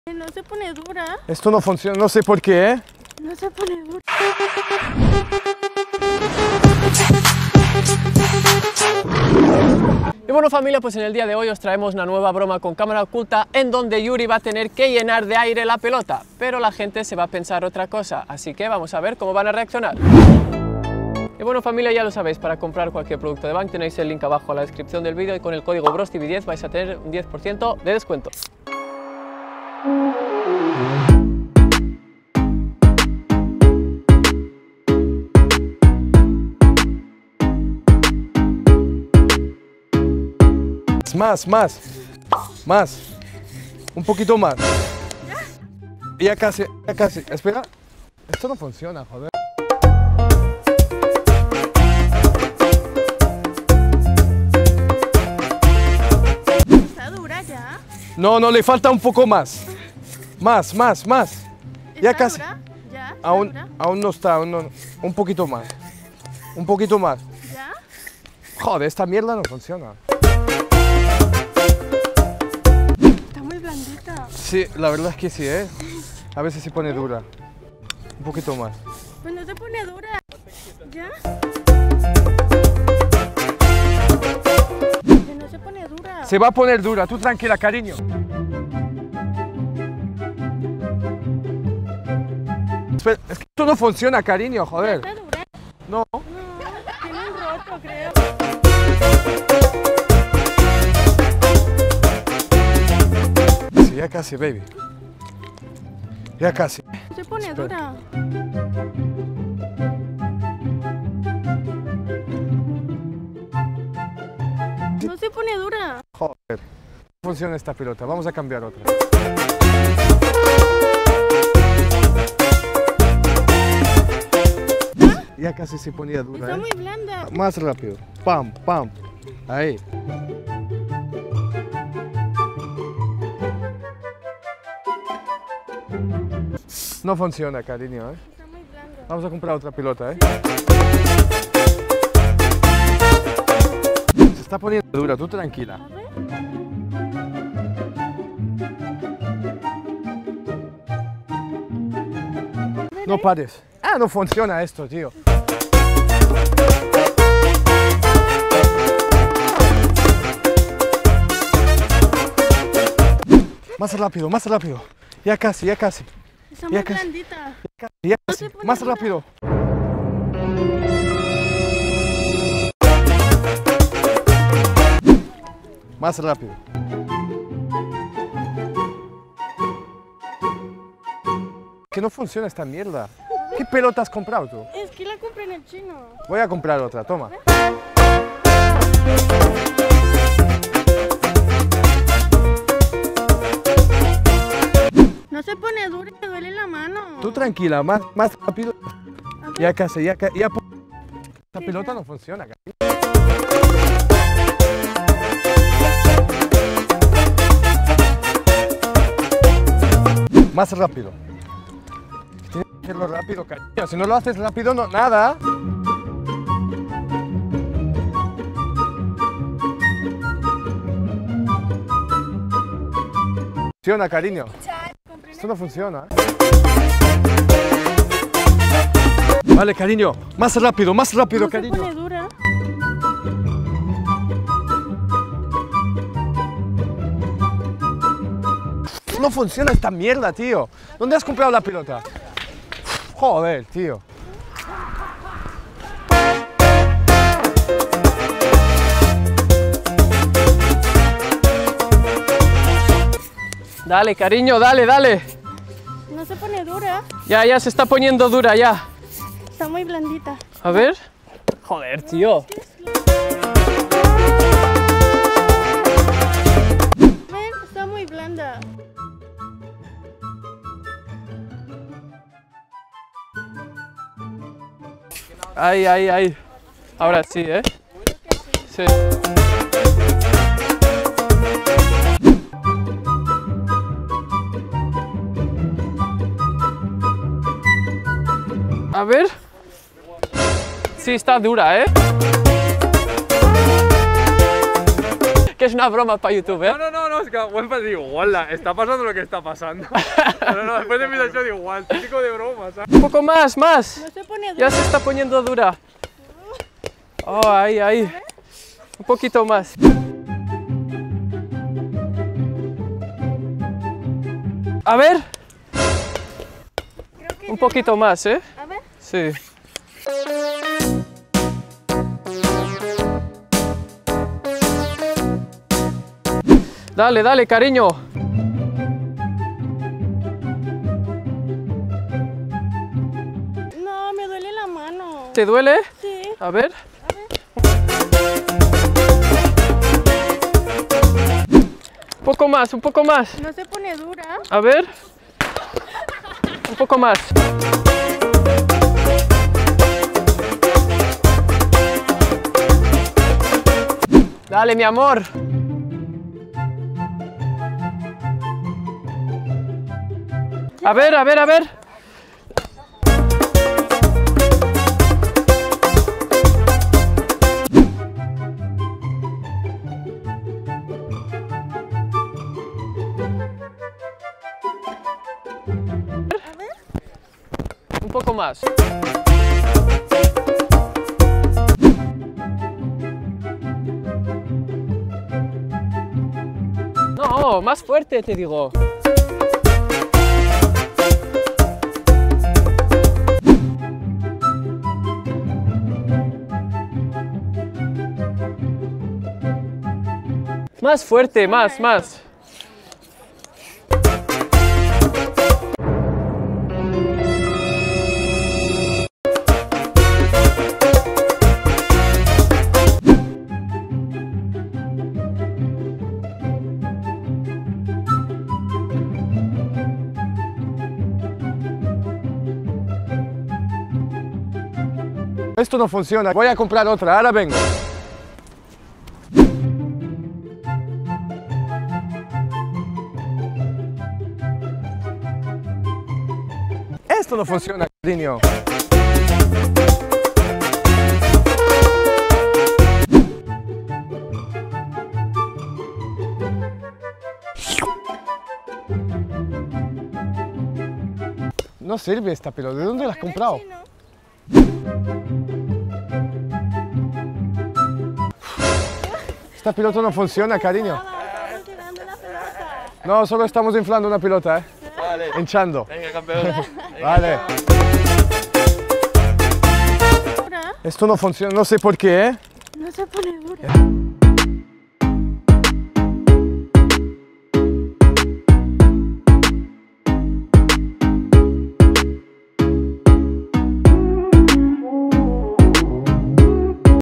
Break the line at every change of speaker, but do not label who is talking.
No se pone dura.
Esto no funciona, no sé por qué, ¿eh?
No se pone dura.
Y bueno familia, pues en el día de hoy os traemos una nueva broma con cámara oculta en donde Yuri va a tener que llenar de aire la pelota, pero la gente se va a pensar otra cosa, así que vamos a ver cómo van a reaccionar. Y bueno familia, ya lo sabéis, para comprar cualquier producto de Bank tenéis el link abajo en la descripción del vídeo y con el código BROSTV10 vais a tener un 10% de descuento.
Más, un poquito más. Ya casi, espera. Esto no funciona, joder.
¿Está dura ya?
No, le falta un poco más. Más. Ya casi.
¿Está dura? ¿Ya? ¿Está
Aún
dura?
no está, un poquito más. Un poquito más.
¿Ya?
Joder, esta mierda no funciona.
Está muy blandita.
Sí, la verdad es que sí, ¿eh? A veces se pone dura. Un poquito más.
Pues no se pone dura. ¿Ya? Que no se pone dura.
Se va a poner dura, tú tranquila, cariño. Espera, es que esto no funciona, cariño, joder.
¿Está dura?
No.
No, tiene un roto, creo.
Sí, ya casi, baby. Ya casi.
No se pone
Espera.
dura. No se pone dura.
Joder. No funciona esta pelota, vamos a cambiar otra. Ya casi se ponía dura,
Está
¿eh?
muy blanda.
Más rápido. Pam. Ahí. No funciona, cariño, ¿eh?
Está muy blanda.
Vamos a comprar otra pelota, ¿eh? Se está poniendo dura, tú tranquila.
A ver.
No pares. Ah, no funciona esto, tío. Más rápido. Ya casi.
Está muy
Ya casi.
blandita.
Ya
No
casi.
se pone
Más
dura.
rápido. Más rápido. Que no funciona esta mierda. ¿Qué pelota has comprado tú?
Es que la compré en el chino.
Voy a comprar otra, toma.
No se pone dura, me duele la mano.
Tú tranquila, más rápido.
A ver.
Ya casi. Esta pelota no funciona, cariño. Más rápido. Tienes que hacerlo rápido, cariño. Si no lo haces rápido, no, nada. Funciona, cariño. Esto no funciona. Vale, cariño. Más rápido,
No se
cariño.
pone dura.
No funciona esta mierda, tío. ¿Dónde has comprado la pelota? Joder, tío.
Dale cariño, dale.
No se pone dura.
Ya se está poniendo dura ya.
Está muy blandita.
A ver. Joder, tío.
Ven, está muy blanda.
Ahí. Ahora sí, ¿eh? Sí. A ver. Sí, está dura, ¿eh? Que es una broma para YouTube, ¿eh?
No, vimos, que digo, ¡guala! Está pasando lo que está pasando. Pero no, después de mi show digo, ¡guau! Típico de broma, ¿sabes?
Un poco más, más.
No se pone dura.
Ya se está poniendo dura. Oh, ahí, ahí. Un poquito más. A ver.
Creo que
Un poquito más, ¿eh?
A ver.
Sí. Dale, dale, cariño.
No, me duele la mano.
¿Te duele?
Sí.
A ver. Un poco más, un poco más.
No se pone dura.
A ver. Un poco más. Dale, mi amor. A ver, a ver, a ver. Un poco más. No, más fuerte te digo. Más fuerte, más, más.
Esto no funciona. Voy a comprar otra. Ahora vengo. Esto no funciona, cariño. No sirve esta pelota. ¿De dónde la has comprado?
Chino.
Esta pelota no funciona, cariño.
Estamos tirando la pelota.
No, solo estamos inflando una pelota, ¿eh?
Vale.
Hinchando.
Venga, campeón.
Vale.
Dura.
Esto no funciona, no sé por qué, ¿eh?
No se pone dura.